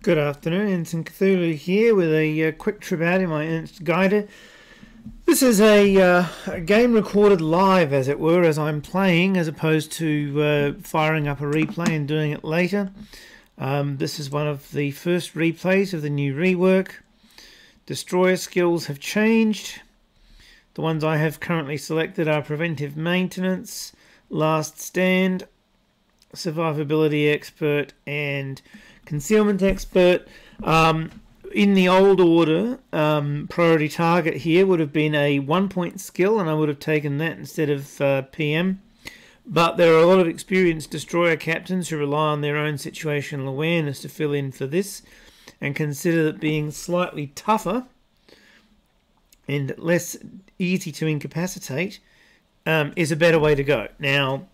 Good afternoon, Ensign Cthulhu here with a quick trip out in my Gaede. This is a game recorded live, as it were, as I'm playing, as opposed to firing up a replay and doing it later. This is one of the first replays of the new rework. Destroyer skills have changed. The ones I have currently selected are Preventive Maintenance, Last Stand, Survivability Expert, and Concealment Expert. In the old order, priority target here would have been a 1-point skill, and I would have taken that instead of PM. But there are a lot of experienced destroyer captains who rely on their own situational awareness to fill in for this, and consider that being slightly tougher and less easy to incapacitate is a better way to go. Now,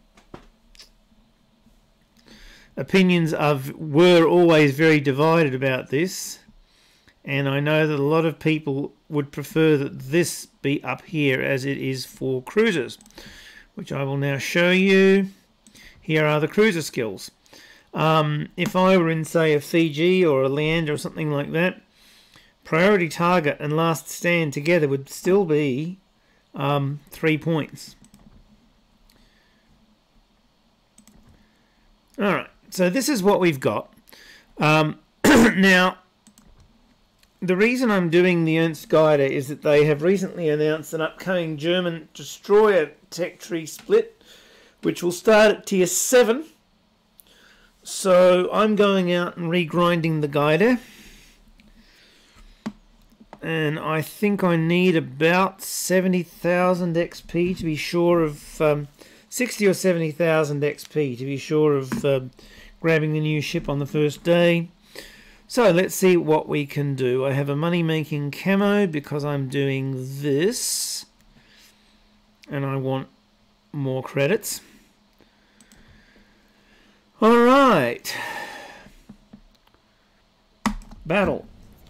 opinions were always very divided about this, and I know that a lot of people would prefer that this be up here as it is for cruisers, which I will now show you. Here are the cruiser skills. If I were in, say, a Fiji or a Leander or something like that, priority target and last stand together would still be 3 points. Alright, so this is what we've got. Now, the reason I'm doing the Ernst Gaede is that they have recently announced an upcoming German destroyer tech tree split, which will start at tier 7. So I'm going out and regrinding the Gaede. And I think I need about 70,000 XP to be sure of... 60 or 70,000 XP to be sure of grabbing the new ship on the first day. So let's see what we can do. I have a money-making camo because I'm doing this, and I want more credits. Alright. Battle.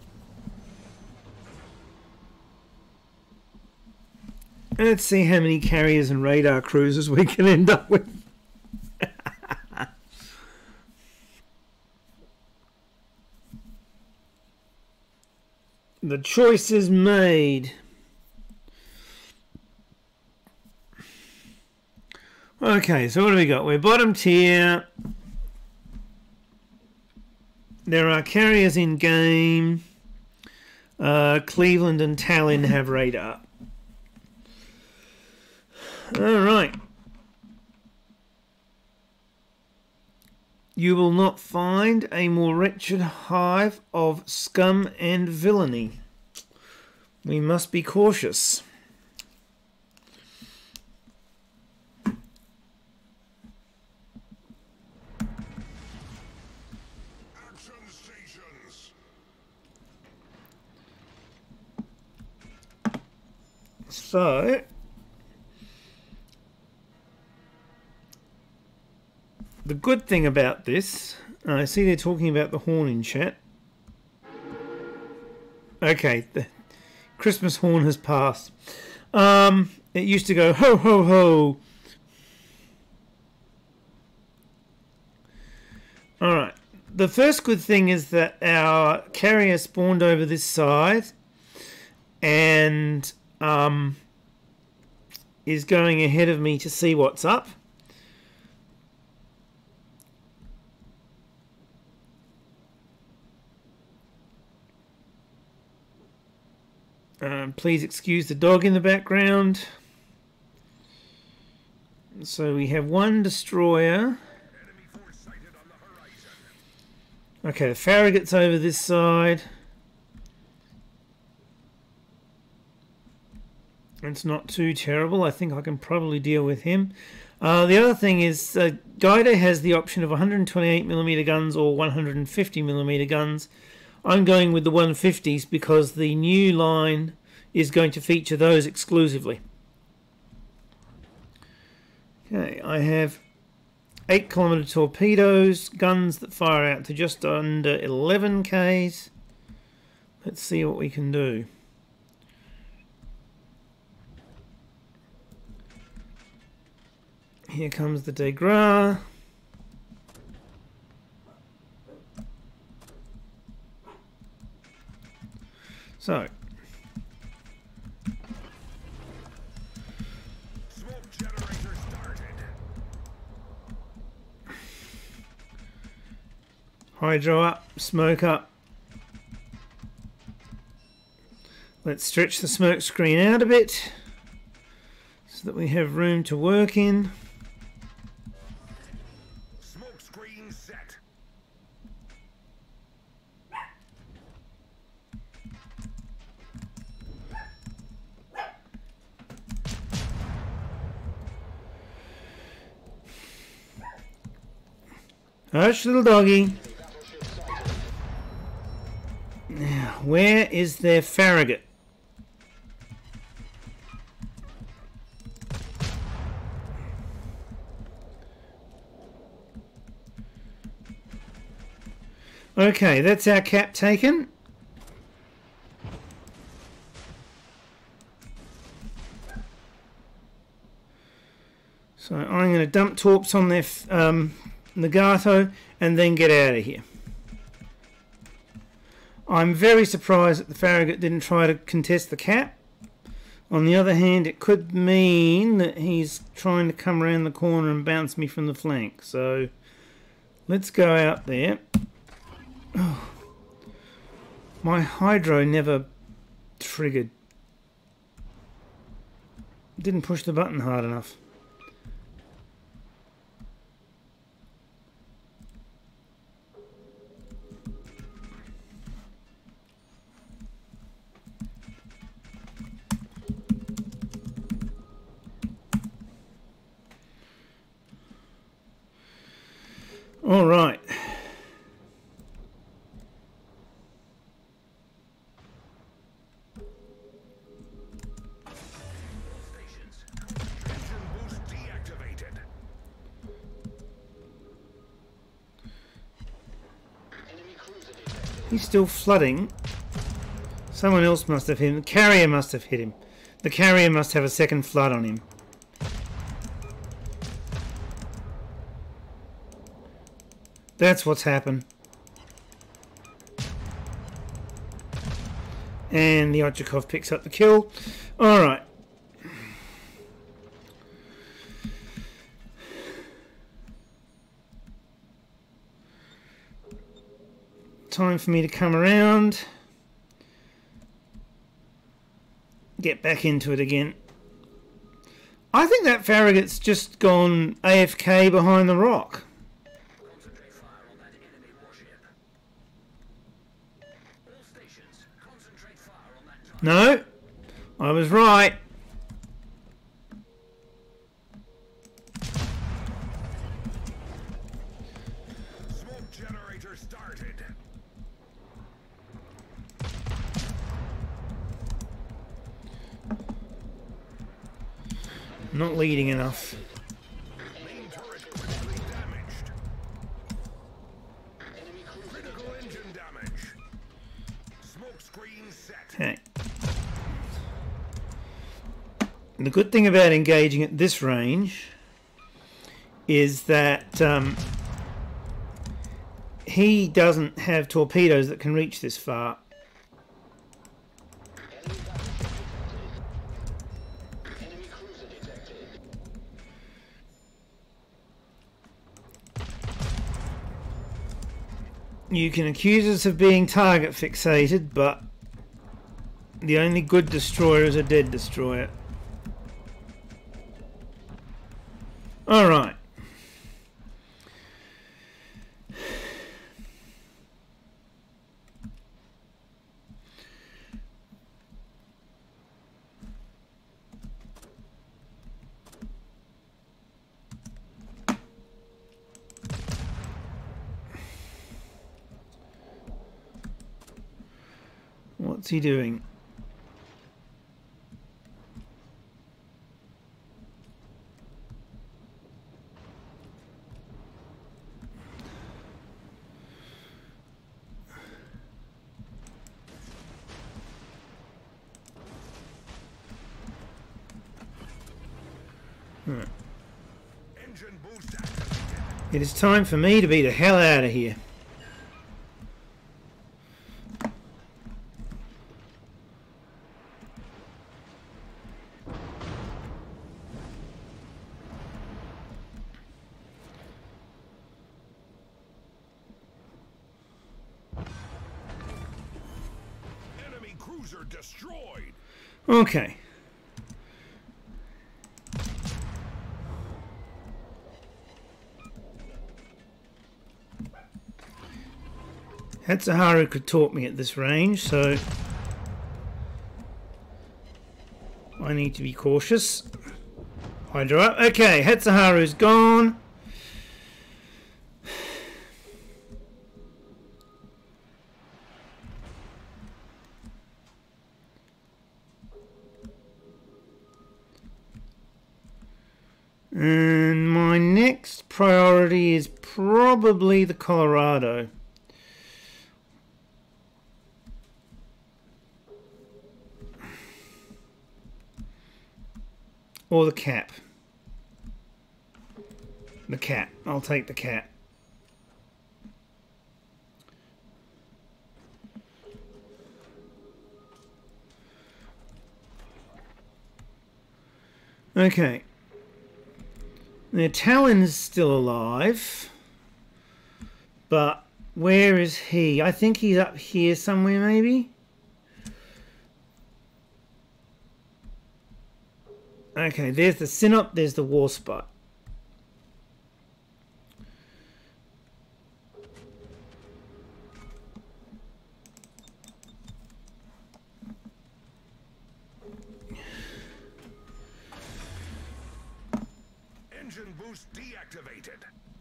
Let's see how many carriers and radar cruisers we can end up with. The choice is made. Okay, so what do we got? We're bottom tier. There are carriers in game. Cleveland and Tallinn have radar. Alright. You will not find a more wretched hive of scum and villainy. We must be cautious. Action stations. So... the good thing about this, I see they're talking about the horn in chat. Okay, the Christmas horn has passed. It used to go ho ho ho. Alright, the first good thing is that our carrier spawned over this side and is going ahead of me to see what's up. Please excuse the dog in the background. So we have one destroyer. Okay, the Farragut's over this side. It's not too terrible. I think I can probably deal with him. The other thing is Gaede has the option of 128mm guns or 150mm guns. I'm going with the 150s because the new line is going to feature those exclusively. Okay, I have 8-kilometer torpedoes, guns that fire out to just under 11 Ks. Let's see what we can do. Here comes the de Gras. So, Smoke generator started. hydro up, smoke up. Let's stretch the smoke screen out a bit so that we have room to work in. Smoke screen set. Hush, little doggy. Now, where is their Farragut? Okay, that's our cap taken. So I'm going to dump torps on their Nagato and then get out of here. I'm very surprised that the Farragut didn't try to contest the cap. On the other hand, it could mean that he's trying to come around the corner and bounce me from the flank. So let's go out there. Oh, my hydro never triggered. Didn't push the button hard enough. All right. He's still flooding. Someone else must have hit him. The carrier must have hit him. The carrier must have a second flood on him. That's what's happened. And the Ochakov picks up the kill. Alright. Time for me to come around. Get back into it again. I think that Farragut's just gone AFK behind the rock. Concentrate fire on that enemy warship. All stations, concentrate fire on that target. No, I was right. Smoke generator started. Not leading enough. Main turret critically damaged. Critical engine damage. Smoke screen set. Okay. The good thing about engaging at this range is that he doesn't have torpedoes that can reach this far. You can accuse us of being target fixated, but the only good destroyer is a dead destroyer. Alright. What's he doing? Engine boost activated. It is time for me to be the hell out of here. Cruiser destroyed. Okay. Hatsuharu could taunt me at this range, so I need to be cautious. Hydra up. Okay, Hatsuharu's gone. And my next priority is probably the Colorado. Or the cap. The cat. I'll take the cat. Okay. The Talon's still alive. But where is he? I think he's up here somewhere, maybe? Okay, there's the Synop, there's the War Spot. Engine boost deactivated.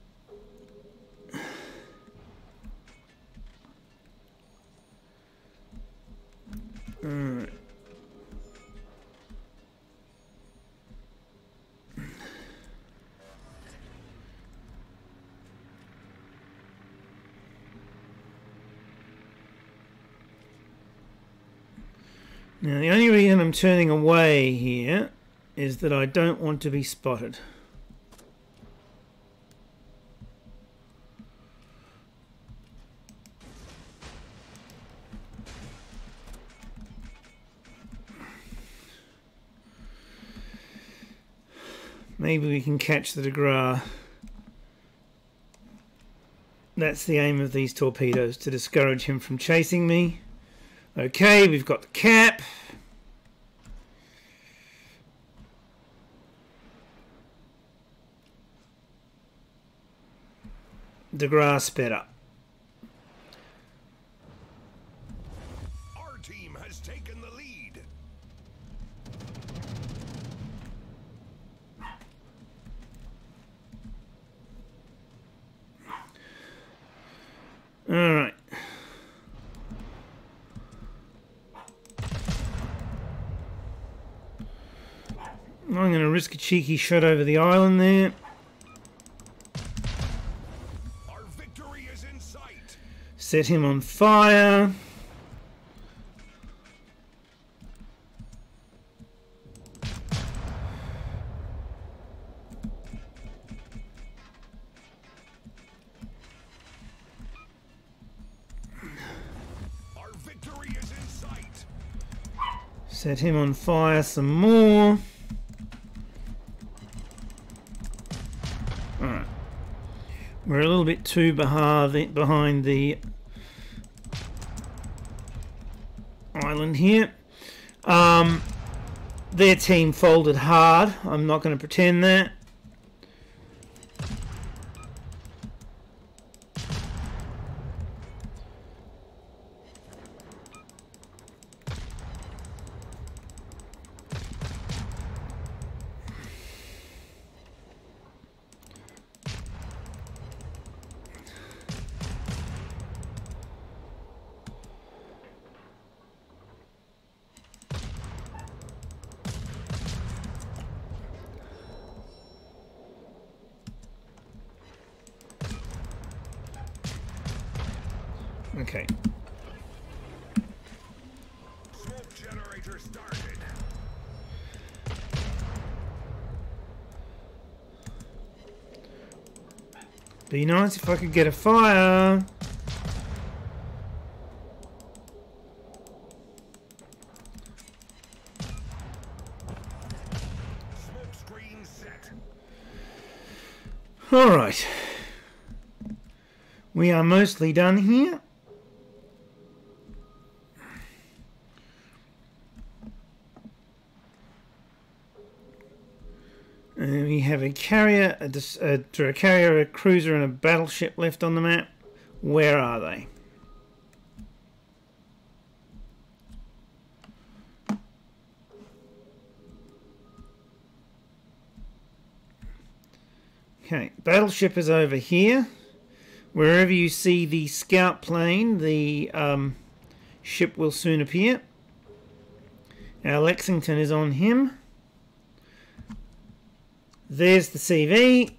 Alright. Now, the only reason I'm turning away here is that I don't want to be spotted. Maybe we can catch the Degra. That's the aim of these torpedoes, to discourage him from chasing me. Okay, we've got the cap. Degra sped up. Our team has taken the lead. All right. I'm going to risk a cheeky shot over the island there. Our victory is in sight. Set him on fire. Our victory is in sight. Set him on fire some more. Alright. We're a little bit too behind the island here. Their team folded hard. I'm not going to pretend that. Okay. Smoke generator started. Be nice if I could get a fire. Smoke screen set. All right. We are mostly done here. And we have a carrier, a cruiser, and a battleship left on the map. Where are they? Okay, battleship is over here. Wherever you see the scout plane, the ship will soon appear. Our Lexington is on him. There's the CV.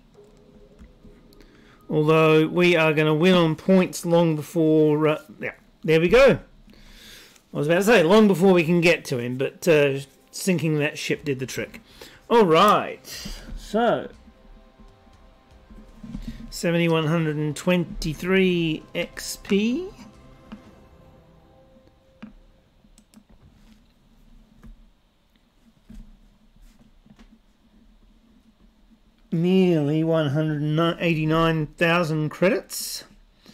Although we are going to win on points long before... yeah, there we go. I was about to say long before we can get to him, but sinking that ship did the trick. Alright, so... 7,123 XP. Nearly 189,000 credits.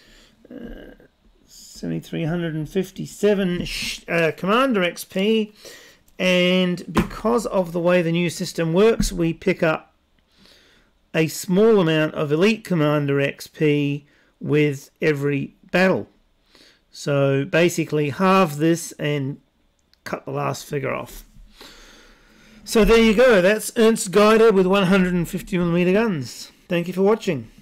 7,357 Commander XP. And because of the way the new system works, we pick up a small amount of Elite Commander XP with every battle. So basically halve this and cut the last figure off. So there you go, that's Ernst Gaede with 150mm guns. Thank you for watching.